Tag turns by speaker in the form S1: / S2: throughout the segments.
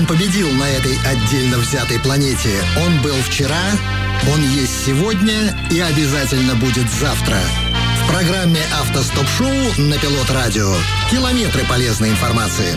S1: победил на этой отдельно взятой планете. Он был вчера, он есть сегодня и обязательно будет завтра. В программе «Автостоп-шоу» на Пилот Радио. Километры полезной информации.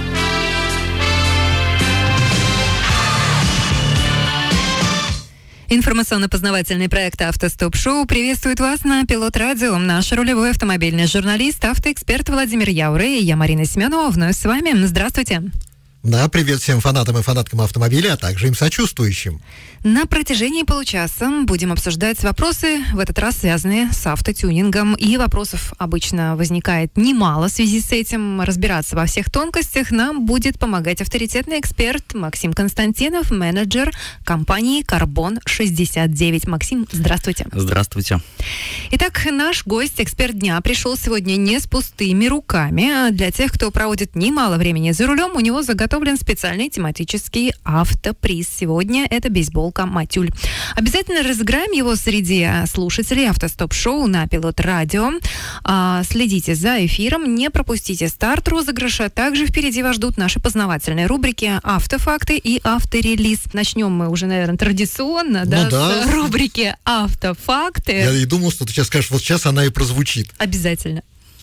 S2: Информационно-познавательный проект «Автостоп-шоу» приветствует вас на Пилот Радио. Наш рулевой автомобильный журналист, автоэксперт Владимир Яуры и я, Марина Семенова, вновь с вами. Здравствуйте.
S3: Да, привет всем фанатам и фанаткам автомобиля, а также им сочувствующим.
S2: На протяжении получаса будем обсуждать вопросы, в этот раз связанные с автотюнингом. И вопросов обычно возникает немало в связи с этим. Разбираться во всех тонкостях нам будет помогать авторитетный эксперт Максим Константинов, менеджер компании «Карбон 69». Максим, здравствуйте.
S4: Здравствуйте.
S2: Итак, наш гость, эксперт дня, пришел сегодня не с пустыми руками. Для тех, кто проводит немало времени за рулем, у него заготовлен специальный тематический автоприз. Сегодня это бейсболка «Матюль». Обязательно разыграем его среди слушателей «Автостоп-шоу» на Пилот Радио. Следите за эфиром, не пропустите старт розыгрыша. Также впереди вас ждут наши познавательные рубрики «Автофакты» и «Авторелиз». Начнем мы уже, наверное, традиционно, с рубрики «Автофакты».
S3: Я и думал, что ты сейчас скажешь, вот сейчас она и прозвучит.
S2: Обязательно.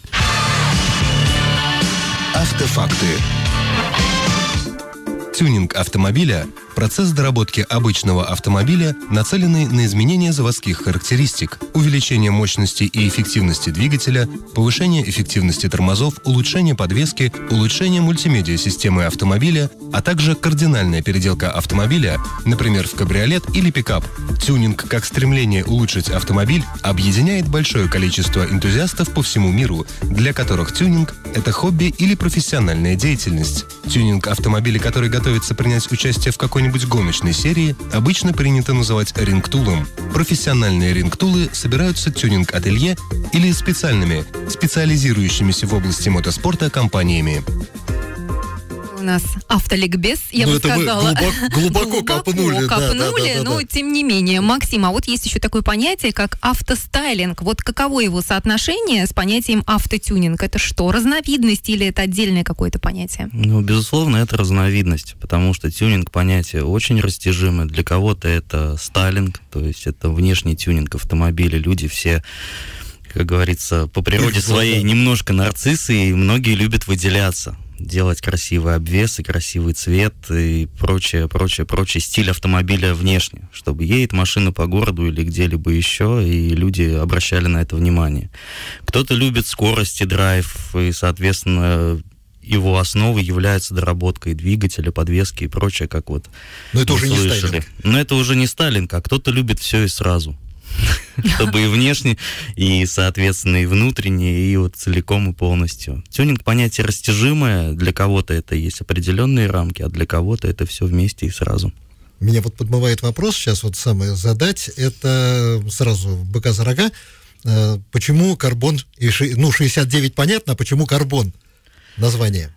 S5: Автофакты. Тюнинг автомобиля – процесс доработки обычного автомобиля, нацеленный на изменение заводских характеристик, увеличение мощности и эффективности двигателя, повышение эффективности тормозов, улучшение подвески, улучшение мультимедиа-системы автомобиля, а также кардинальная переделка автомобиля, например, в кабриолет или пикап. Тюнинг, как стремление улучшить автомобиль, объединяет большое количество энтузиастов по всему миру, для которых тюнинг – это хобби или профессиональная деятельность. Тюнинг автомобиля, который готовится принять участие в какой-нибудь гоночной серии, обычно принято называть рингтулом. Профессиональные рингтулы собираются тюнинг-ателье или специализирующимися в области мотоспорта компаниями.
S2: У нас автоликбез, я бы сказала.
S3: Глубоко копнули.
S2: Но тем не менее. Максим, а вот есть еще такое понятие, как автостайлинг. Вот каково его соотношение с понятием автотюнинг? Это что, разновидность или это отдельное какое-то понятие?
S4: Ну, безусловно, это разновидность, потому что тюнинг понятие очень растяжимое. Для кого-то это стайлинг, то есть это внешний тюнинг автомобиля. Люди все, как говорится, по природе своей немножко нарциссы, и многие любят выделяться. Делать красивый обвес и красивый цвет и прочее стиль автомобиля внешне, чтобы едет машина по городу или где-либо еще, и люди обращали на это внимание. Кто-то любит скорость и драйв, и, соответственно, его основой является доработка и двигателя, подвески и прочее, как вот.
S3: Но это уже не стайлинг.
S4: Но это уже не стайлинг, а кто-то любит все и сразу. Чтобы и внешне, и, соответственно, и внутренне, и вот целиком и полностью. Тюнинг понятие растяжимое, для кого-то это есть определенные рамки, а для кого-то это все вместе и сразу.
S3: Меня вот подмывает вопрос сейчас вот самое задать, это сразу быка за рога. Почему карбон, 69 понятно, а почему карбон название?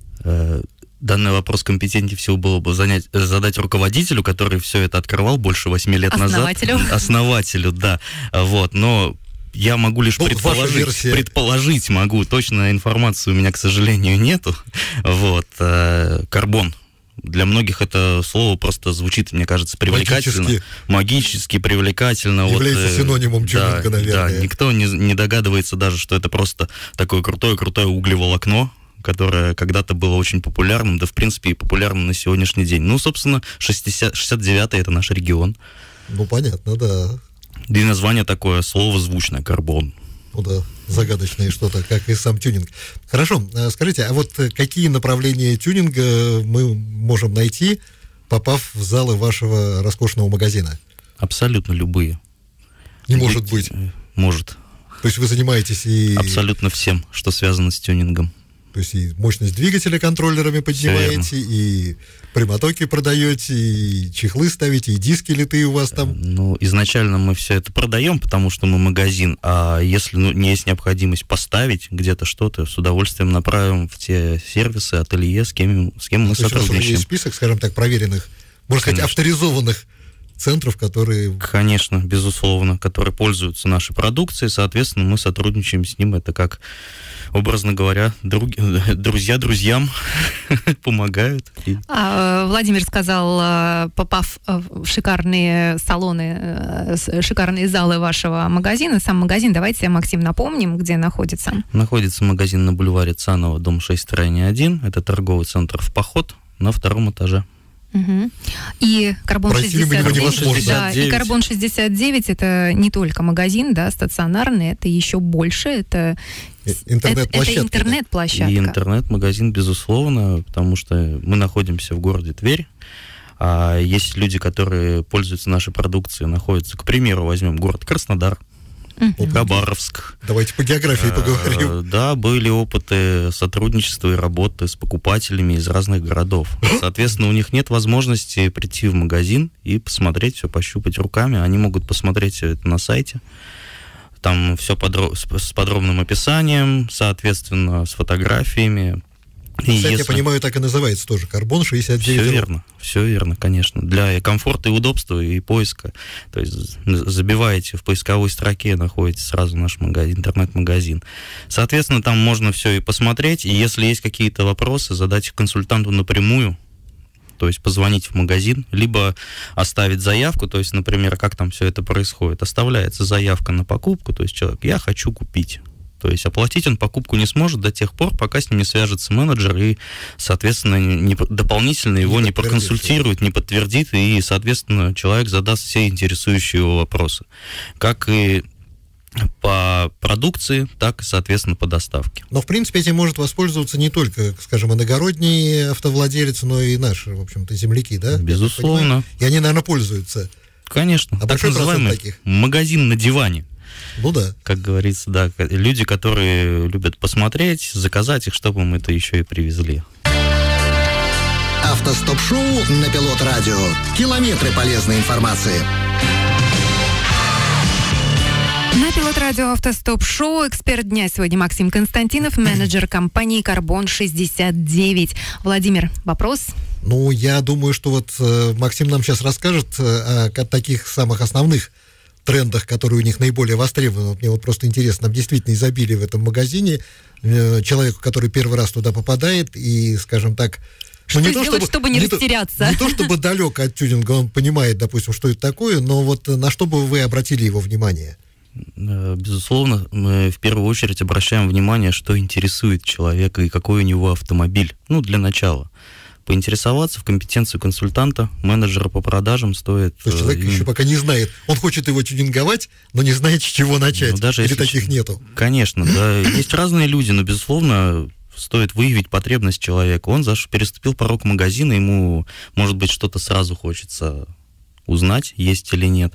S4: Данный вопрос компетентнее всего было бы задать руководителю, который все это открывал больше 8 лет назад. Основателю, да. Вот, но я могу лишь предположить могу. Точной информации у меня, к сожалению, нету. Вот, карбон. Для многих это слово просто звучит, мне кажется, привлекательно. Магически привлекательно.
S3: Является синонимом тюнинга, наверное.
S4: Да, никто не догадывается даже, что это просто такое крутое углеволокно, которое когда-то было очень популярным, да, в принципе, и популярным на сегодняшний день. Ну, собственно, 69-й — это наш регион.
S3: Ну, понятно, да.
S4: И название такое словозвучное — карбон.
S3: Ну да, загадочное что-то, как и сам тюнинг. Хорошо, скажите, а вот какие направления тюнинга мы можем найти, попав в залы вашего роскошного магазина?
S4: Абсолютно любые.
S3: Не может быть?
S4: Может.
S3: То есть вы занимаетесь и...
S4: Абсолютно всем, что связано с тюнингом.
S3: То есть и мощность двигателя контроллерами поднимаете, и прямотоки продаете, и чехлы ставите, и диски литые у вас там.
S4: Ну, изначально мы все это продаем, потому что мы магазин, а если не есть необходимость поставить где-то что-то, с удовольствием направим в те сервисы, ателье, с кем мы сотрудничаем.
S3: Есть список, скажем так, проверенных, можно сказать, авторизованных центров, которые...
S4: Конечно, безусловно, которые пользуются нашей продукцией, соответственно, мы сотрудничаем с ним, это как, образно говоря, друзья друзьям помогают.
S2: Владимир сказал, попав в шикарные салоны, шикарные залы вашего магазина, сам магазин, давайте, Максим, напомним, где находится.
S4: Находится магазин на бульваре Цанова, дом 6, строение 1, это торговый центр «В Поход» на 2-м этаже.
S2: Угу. И Карбон 69, да, и Карбон 69 это не только магазин, да, стационарный, это еще больше, это
S3: интернет-площадка.
S2: Это интернет-площадка.
S4: И интернет-магазин, безусловно, потому что мы находимся в городе Тверь, а есть люди, которые пользуются нашей продукцией, находятся, к примеру, возьмем город Краснодар, Хабаровск.
S3: Давайте по географии поговорим.
S4: Да, были опыты сотрудничества и работы с покупателями из разных городов. Соответственно, у них нет возможности прийти в магазин и посмотреть все, пощупать руками. Они могут посмотреть это на сайте. Там все с подробным описанием, соответственно, с фотографиями.
S3: Кстати, я понимаю, так и называется тоже, Карбон 69.
S4: Все верно, конечно. Для комфорта и удобства и поиска. То есть забиваете в поисковой строке, находите сразу наш магазин, интернет-магазин. Соответственно, там можно все и посмотреть, и если есть какие-то вопросы, задать их консультанту напрямую, то есть позвонить в магазин, либо оставить заявку, то есть, например, как там все это происходит. Оставляется заявка на покупку, то есть человек, я хочу купить. То есть оплатить он покупку не сможет до тех пор, пока с ним не свяжется менеджер и, соответственно, дополнительно его не проконсультирует, не подтвердит, и, соответственно, человек задаст все интересующие его вопросы. Как и по продукции, так и, соответственно, по доставке.
S3: Но, в принципе, этим может воспользоваться не только, скажем, иногородний автовладелец, но и наши, в общем-то, земляки, да?
S4: Безусловно.
S3: И они, наверное, пользуются.
S4: Конечно. Так называемый магазин на диване.
S3: Ну да.
S4: Как говорится, да. Люди, которые любят посмотреть, заказать их, чтобы им это еще и привезли.
S1: Автостоп-шоу на Пилот Радио. Километры полезной информации.
S2: На Пилот Радио Автостоп-шоу эксперт дня сегодня Максим Константинов, менеджер компании Карбон 69. Владимир, вопрос?
S3: Ну, я думаю, что вот Максим нам сейчас расскажет о таких самых основных трендах, которые у них наиболее востребованы. Вот мне вот просто интересно, там действительно изобилие в этом магазине. Человеку, который первый раз туда попадает и, скажем так...
S2: Что сделать, чтобы не растеряться?
S3: Не то, чтобы далеко от тюнинга, он понимает, допустим, что это такое, но вот на что бы вы обратили его внимание?
S4: Безусловно, мы в первую очередь обращаем внимание, что интересует человека и какой у него автомобиль. Ну, для начала. Поинтересоваться в компетенцию консультанта, менеджера по продажам стоит...
S3: То есть человек еще пока не знает. Он хочет его тюнинговать, но не знает, с чего начать. Ну,
S4: даже
S3: или таких нету?
S4: Конечно, да. Есть разные люди, но, безусловно, стоит выявить потребность человека. Он переступил порог магазина, ему, может быть, что-то сразу хочется узнать, есть или нет.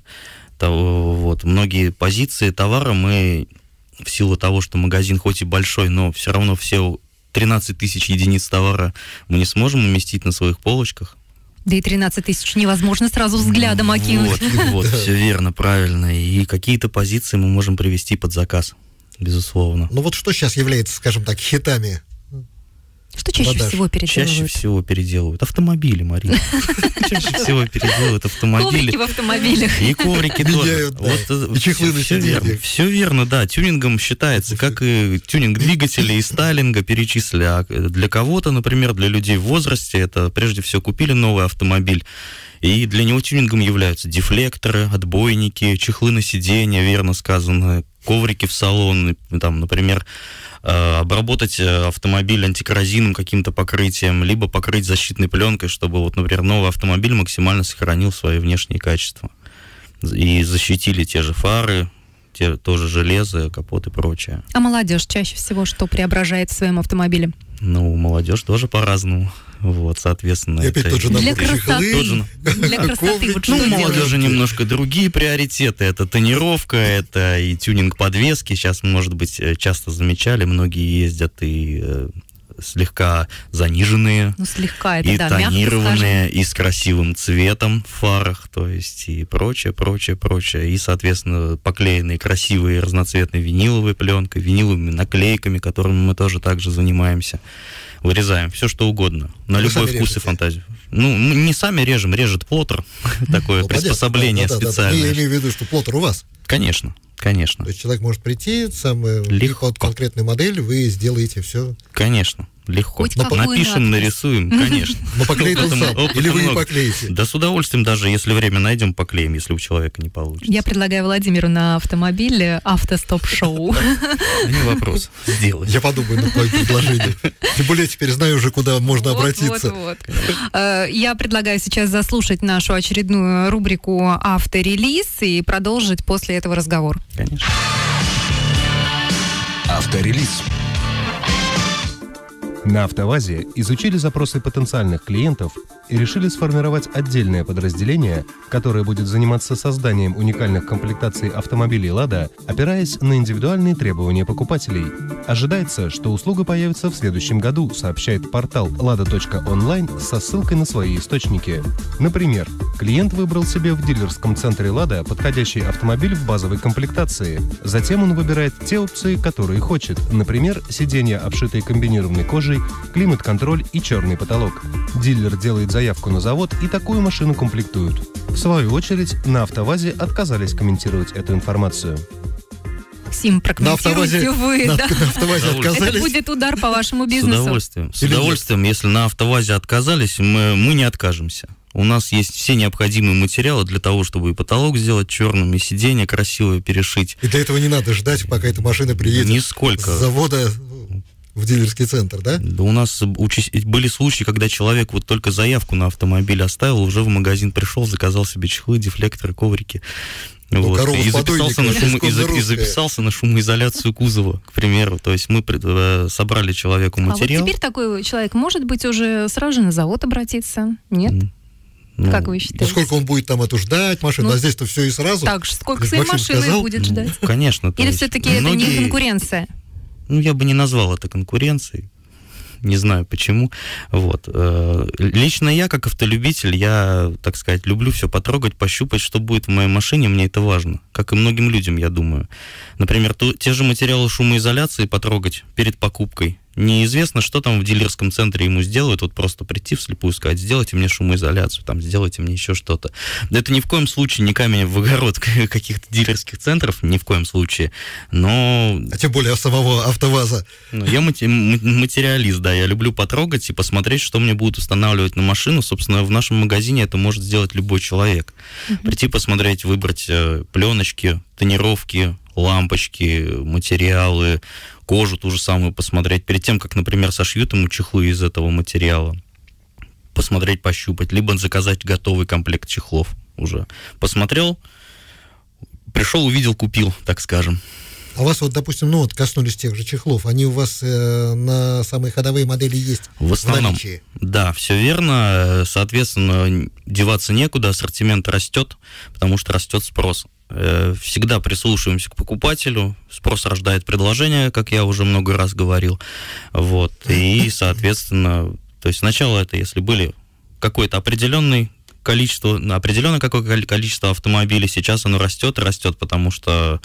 S4: Вот. Многие позиции товара мы, в силу того, что магазин хоть и большой, но все равно все 13 тысяч единиц товара мы не сможем уместить на своих полочках.
S2: Да и 13 тысяч невозможно сразу взглядом окинуть.
S4: Вот, все верно, правильно. И какие-то позиции мы можем привести под заказ, безусловно.
S3: Ну вот что сейчас является, скажем так, хитами?
S2: Что чаще всего переделывают?
S4: Чаще всего переделывают автомобили, Марина. Чаще всего переделывают автомобили.
S2: Коврики в автомобилях.
S4: И коврики тоже.
S3: И чехлы на сиденьях.
S4: Все верно, да. Тюнингом считается, как и тюнинг двигателя и стайлинга перечислили. А для кого-то, например, для людей в возрасте, это прежде всего купили новый автомобиль. И для него тюнингом являются дефлекторы, отбойники, чехлы на сиденья, верно сказано, коврики в салон, там, например, обработать автомобиль антикоррозийным каким-то покрытием, либо покрыть защитной пленкой, чтобы, вот, например, новый автомобиль максимально сохранил свои внешние качества. И защитили те же фары, тоже железо, капот и прочее.
S2: А молодежь чаще всего что преображает в своем автомобиле?
S4: Ну, молодежь тоже по-разному. Вот, соответственно,
S3: и опять
S4: это...
S3: тот же набор чехлы,
S2: Для красоты. Вот
S4: ну, у молодежи немножко другие приоритеты. Это тонировка, это и тюнинг подвески. Сейчас, может быть, часто замечали, многие ездят и слегка заниженные,
S2: ну, слегка, это,
S4: и
S2: да,
S4: тонированные, и с красивым цветом в фарах, то есть и прочее, прочее, прочее. И, соответственно, поклеенные красивые разноцветной виниловой пленкой, виниловыми наклейками, которыми мы тоже также занимаемся. Вырезаем все, что угодно. На любой вкус и фантазию. Ну, мы не сами режем, режет плоттер. Такое приспособление специальное.
S3: Я имею в виду, что плоттер у вас.
S4: Конечно, конечно.
S3: То есть человек может прийти, под конкретную модель, вы сделаете все.
S4: Конечно, легко.
S2: Хоть
S4: Напишем, нарисуем, конечно.
S3: Но поклеит он сам, или вы не поклеите?
S4: Да с удовольствием, даже если время найдем, поклеим, если у человека не получится.
S2: Я предлагаю Владимиру на автомобиле автостоп-шоу.
S4: Не вопрос, сделай.
S3: Я подумаю над твоим предложением. Тем более теперь знаю уже, куда можно обратиться.
S2: Я предлагаю сейчас заслушать нашу очередную рубрику «Авторелиз» и продолжить после этого разговор.
S4: Конечно.
S5: Авторелиз. На АвтоВАЗе изучили запросы потенциальных клиентов и решили сформировать отдельное подразделение, которое будет заниматься созданием уникальных комплектаций автомобилей «Лада», опираясь на индивидуальные требования покупателей. Ожидается, что услуга появится в следующем году, сообщает портал lada.online со ссылкой на свои источники. Например, клиент выбрал себе в дилерском центре «Лада» подходящий автомобиль в базовой комплектации. Затем он выбирает те опции, которые хочет. Например, сиденья, обшитые комбинированной кожей, климат-контроль и черный потолок. Дилер делает заявку на завод, и такую машину комплектуют. В свою очередь, на АвтоВАЗе отказались комментировать эту информацию.
S2: Максим, прокомментируйте вы.
S3: На АвтоВАЗе отказались?
S2: Это будет удар по вашему бизнесу.
S4: С удовольствием. С удовольствием, если на АвтоВАЗе отказались, мы не откажемся. У нас есть все необходимые материалы для того, чтобы и потолок сделать черным, и сиденье красивое перешить.
S3: И для этого не надо ждать, пока эта машина приедет
S4: Нисколько.
S3: с завода в дилерский центр, да?
S4: Да, у нас были случаи, когда человек вот только заявку на автомобиль оставил, уже в магазин пришел, заказал себе чехлы, дефлекторы, коврики. Вот. И записался на шумоизоляцию кузова, к примеру. То есть мы собрали человеку материал.
S2: А вот теперь такой человек может быть уже сразу же на завод обратиться? Нет? Как вы считаете?
S3: Сколько он будет там эту ждать машину, а здесь-то все и сразу?
S2: Так же, сколько своей машины будет ждать?
S4: Конечно.
S2: Или все-таки это не конкуренция?
S4: Я бы не назвал это конкуренцией. Не знаю почему. Вот. Лично я, как автолюбитель, я, так сказать, люблю все потрогать, пощупать, что будет в моей машине, мне это важно. Как и многим людям, я думаю. Например, те же материалы шумоизоляции потрогать перед покупкой. Неизвестно, что там в дилерском центре ему сделают, вот просто прийти вслепую сказать, сделайте мне шумоизоляцию, там, сделайте мне еще что-то. Это ни в коем случае не камень в огород каких-то дилерских центров, ни в коем случае, но...
S3: А тем более самого АвтоВАЗа.
S4: Я материалист, да, я люблю потрогать и посмотреть, что мне будут устанавливать на машину. Собственно, в нашем магазине это может сделать любой человек. Прийти посмотреть, выбрать пленочки, тонировки, лампочки, материалы, кожу ту же самую посмотреть, перед тем, как, например, сошьют ему чехлы из этого материала, посмотреть, пощупать, либо заказать готовый комплект чехлов уже. Посмотрел, пришел, увидел, купил, так скажем.
S3: А у вас вот, допустим, коснулись тех же чехлов, они у вас на самые ходовые модели есть
S4: в основном,
S3: наличии?
S4: Да, все верно, соответственно, деваться некуда, ассортимент растет, потому что растет спрос. Всегда прислушиваемся к покупателю, спрос рождает предложение, как я уже много раз говорил, вот, и, соответственно, то есть сначала это, если были какое-то определенное количество автомобилей, сейчас оно растет, потому что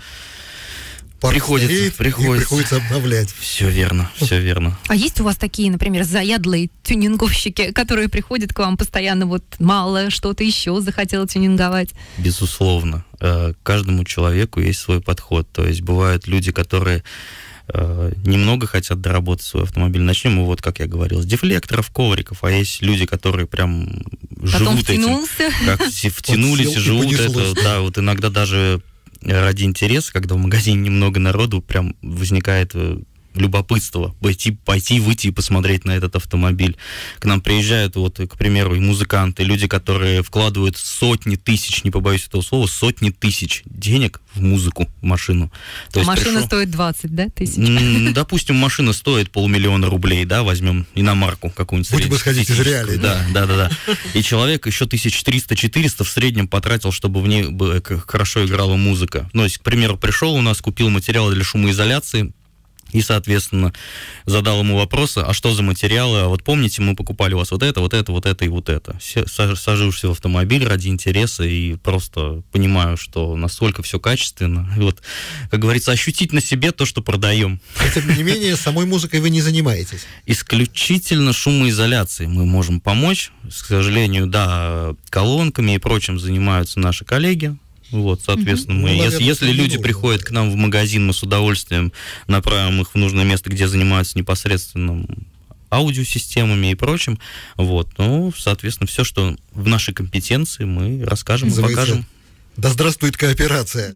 S4: приходится
S3: обновлять.
S4: Все верно, все верно.
S2: А есть у вас такие, например, заядлые тюнинговщики, которые приходят к вам постоянно, вот мало что-то еще захотел тюнинговать?
S4: Безусловно. Каждому человеку есть свой подход. То есть бывают люди, которые немного хотят доработать свой автомобиль. Начнем вот, как я говорил, с дефлекторов, ковриков, а есть люди, которые прям
S2: потом
S4: живут этим. Как втянулись и живут это. Да, вот иногда даже ради интереса, когда в магазине немного народу, прям возникает любопытство пойти, выйти и посмотреть на этот автомобиль. К нам приезжают, вот, к примеру, и музыканты, люди, которые вкладывают сотни тысяч, не побоюсь этого слова, сотни тысяч денег в музыку, в машину.
S2: То есть машина стоит 20, да, тысяч?
S4: Допустим, машина стоит 500 000 рублей, да, возьмем иномарку какую-нибудь.
S3: Будем исходить из реалий.
S4: Да. И человек еще 1300-400 в среднем потратил, чтобы в ней хорошо играла музыка. Ну, если, к примеру, пришел у нас, купил материалы для шумоизоляции, И, соответственно, задал ему вопросы, а что за материалы, а вот помните, мы покупали у вас вот это и вот это. Сажусь в автомобиль ради интереса и просто понимаю, что настолько все качественно. И вот, как говорится, ощутить на себе то, что продаем.
S3: Но, тем не менее, самой музыкой вы не занимаетесь.
S4: Исключительно шумоизоляцией мы можем помочь. К сожалению, да, колонками и прочим занимаются наши коллеги. Вот, соответственно, мы, наверное, если люди приходят к нам в магазин, мы с удовольствием направим их в нужное место, где занимаются непосредственно аудиосистемами и прочим. Вот, ну, соответственно, все, что в нашей компетенции, мы расскажем и покажем.
S3: Да здравствует кооперация!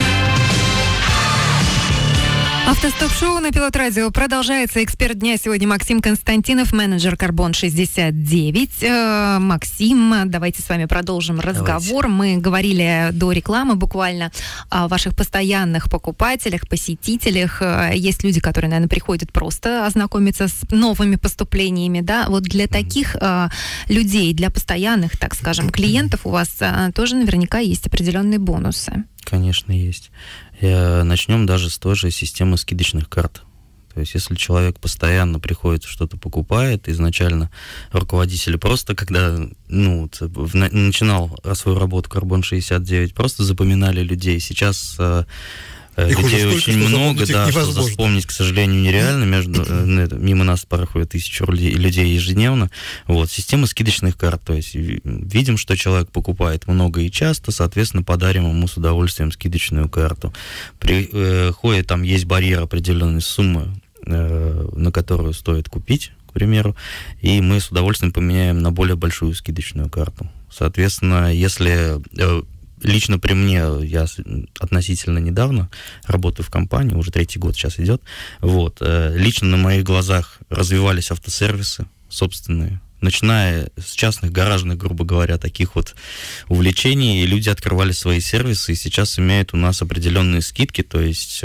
S2: Автостоп-шоу на Пилот Радио продолжается. Эксперт дня сегодня Максим Константинов, менеджер Карбон-69. Максим, давайте с вами продолжим разговор. Мы говорили до рекламы буквально о ваших постоянных покупателях, посетителях. Есть люди, которые, наверное, приходят просто ознакомиться с новыми поступлениями, да? Вот для таких людей, для постоянных, так скажем, клиентов у вас тоже наверняка есть определенные бонусы.
S4: Конечно, есть. Начнем даже с той же системы скидочных карт. То есть, если человек постоянно приходит, что-то покупает, изначально руководители просто, когда начинал свою работу Карбон-69, просто запоминали людей. Сейчас людей очень много, да, что вспомнить, к сожалению, нереально. Мимо нас проходит 1000 людей ежедневно. Вот, система скидочных карт. То есть, видим, что человек покупает много и часто, соответственно, подарим ему с удовольствием скидочную карту. Приходит, там есть барьер определенной суммы, на которую стоит купить, к примеру, и мы с удовольствием поменяем на более большую скидочную карту. Соответственно, если... Лично при мне, я относительно недавно работаю в компании, уже 3-й год сейчас идет, вот, лично на моих глазах развивались автосервисы собственные, начиная с частных гаражных, грубо говоря, таких вот увлечений, и люди открывали свои сервисы, и сейчас имеют у нас определенные скидки, то есть...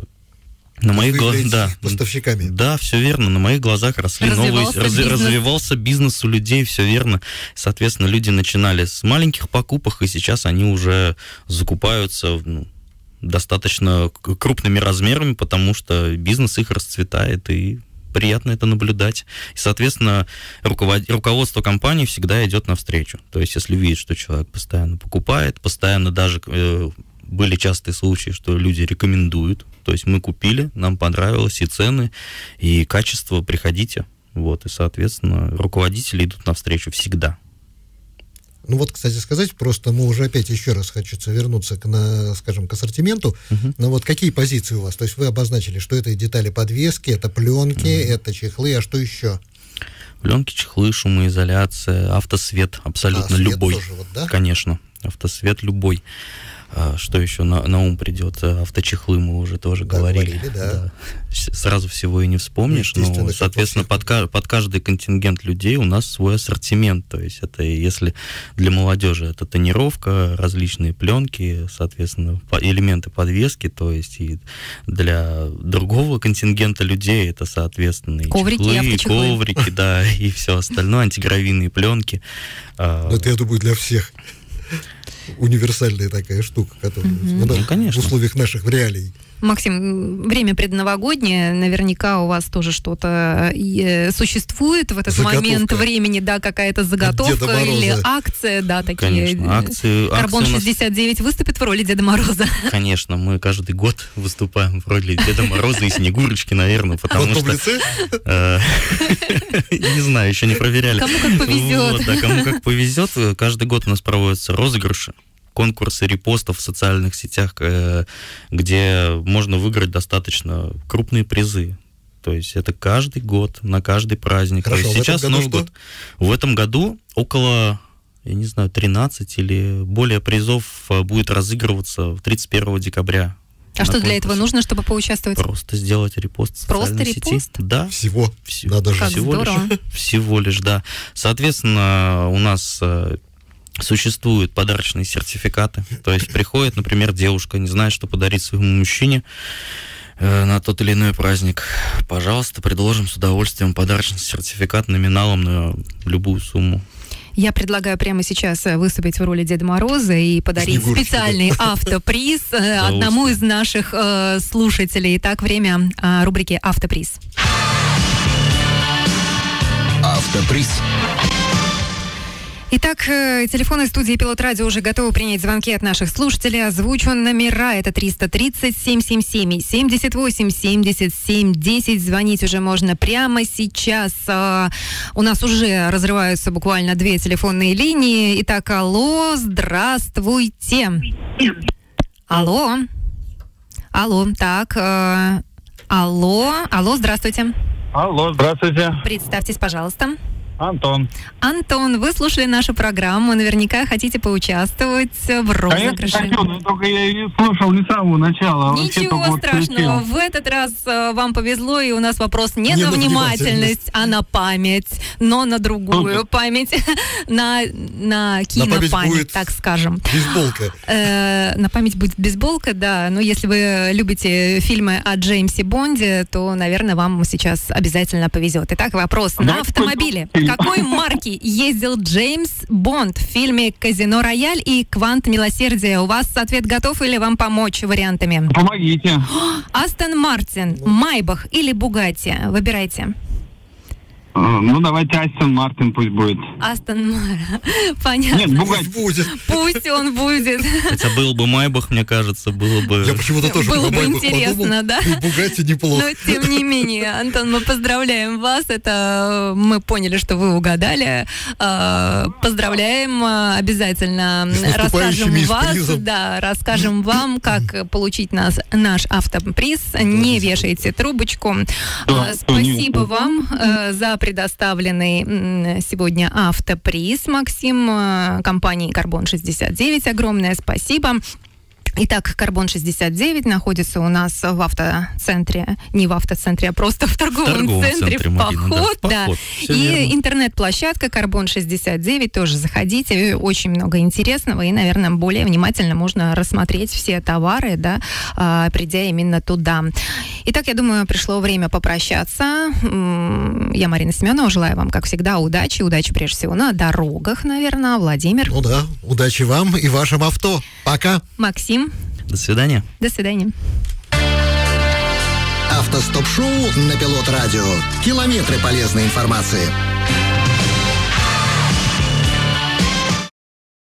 S4: На моих глазах,
S3: поставщиками.
S4: Да, все верно. На моих глазах развивался бизнес у людей, все верно. Соответственно, люди начинали с маленьких покупок, и сейчас они уже закупаются достаточно крупными размерами, потому что бизнес их расцветает, и приятно это наблюдать. И, соответственно, руководство компании всегда идет навстречу. То есть, если видит, что человек постоянно покупает, постоянно даже... Были частые случаи, что люди рекомендуют. То есть мы купили, нам понравилось и цены, и качество, приходите. Вот, и, соответственно, руководители идут навстречу всегда.
S3: Ну вот, кстати сказать, просто мы уже опять еще раз хочется вернуться к ассортименту. Но вот какие позиции у вас? То есть вы обозначили, что это детали подвески, это пленки, это чехлы, а что еще?
S4: Пленки, чехлы, шумоизоляция, автосвет абсолютно любой.
S3: Тоже, вот, да?
S4: Конечно, автосвет любой. Что еще на ум придет? Авточехлы мы уже тоже говорили. Да. Сразу всего и не вспомнишь. Но, соответственно, под каждый контингент людей у нас свой ассортимент. То есть это, если для молодежи это тонировка, различные пленки, соответственно, элементы подвески, то есть и для другого контингента людей это, соответственно, и
S2: коврики,
S4: чехлы, коврики, да, и все остальное, антигравийные пленки.
S3: Это, я думаю, для всех. Универсальная такая штука, которая в условиях наших реалий.
S2: Максим, время предновогоднее, наверняка у вас тоже что-то существует в этот момент времени, да, какая-то заготовка или акция, да, такие.
S4: Конечно, акции.
S2: Карбон-69 выступит в роли Деда Мороза.
S4: Конечно, мы каждый год выступаем в роли Деда Мороза и Снегурочки, наверное, потому что... Не знаю, еще не проверяли.
S2: Кому как повезет.
S4: Да, кому как повезет. Каждый год у нас проводятся розыгрыши, конкурсы репостов в социальных сетях, где можно выиграть достаточно крупные призы. То есть это каждый год, на каждый праздник.
S3: Хорошо,
S4: то есть сейчас Новый год. В этом году около, 13 или более призов будет разыгрываться 31 декабря.
S2: А что для этого нужно, чтобы поучаствовать?
S4: Просто сделать репост в социальной сети. Да.
S3: Всего? Надо же.
S4: Всего лишь, да. Соответственно, у нас... Существуют подарочные сертификаты. То есть приходит, например, девушка, не знает, что подарить своему мужчине на тот или иной праздник. Пожалуйста, предложим с удовольствием подарочный сертификат номиналом на любую сумму.
S2: Я предлагаю прямо сейчас выступить в роли Деда Мороза и подарить специальный автоприз одному из наших слушателей. Итак, время рубрики «Автоприз».
S5: Автоприз.
S2: Итак, телефоны студии Пилот Радио уже готовы принять звонки от наших слушателей. Озвучу номера. Это 330-777-78-77-10. Звонить уже можно прямо сейчас. У нас уже разрываются буквально 2 телефонные линии. Итак, алло, здравствуйте. Алло. Алло, так. Алло, здравствуйте.
S6: Алло, здравствуйте.
S2: Представьтесь, пожалуйста.
S6: Антон.
S2: Антон, вы слушали нашу программу, наверняка хотите поучаствовать в розыгрыше.
S6: Конечно, хочу, но только я ее слушал не с самого начала.
S2: Ничего страшного, в этот раз вам повезло, и у нас вопрос не на внимательность, а на память, но на другую память, на кинопамять, так скажем.
S3: Бейсболка.
S2: На память будет бейсболка, да, но если вы любите фильмы о Джеймсе Бонде, то, наверное, вам сейчас обязательно повезет. Итак, вопрос на автомобиле. Какой марки ездил Джеймс Бонд в фильме «Казино Рояль» и «Квант милосердия»? У вас ответ готов или вам помочь вариантами?
S6: Помогите.
S2: Астон Мартин, Майбах или Бугатти? Выбирайте.
S6: Ну, давайте Астон Мартин пусть будет.
S2: Астон Мартин. Понятно.
S6: Нет, Бугатти
S3: будет.
S2: Пусть он будет.
S4: Хотя был бы Майбах, мне кажется, было бы...
S3: Я почему-то тоже
S2: было бы интересно, да?
S3: И Бугатти неплохо.
S2: Но, тем не менее, Антон, мы поздравляем вас. Это мы поняли, что вы угадали. Поздравляем. Обязательно расскажем вам, как получить наш автоприз. Не вешайте трубочку. Спасибо вам за предоставленный сегодня автоприз, Максим, компании «Карбон-69». Огромное спасибо. Итак, «Карбон-69» находится у нас в автоцентре, не в автоцентре, а просто в торговом центре «Поход». Да. И интернет-площадка «Карбон-69», тоже заходите, очень много интересного, и, наверное, более внимательно можно рассмотреть все товары, да, придя именно туда. Итак, я думаю, пришло время попрощаться. Я Марина Семенова, желаю вам, как всегда, удачи прежде всего на дорогах, наверное. Владимир.
S3: Ну да, удачи вам и вашим авто. Пока.
S2: Максим.
S4: До свидания.
S2: До свидания.
S1: Автостоп-шоу на Пилот Радио. Километры полезной информации.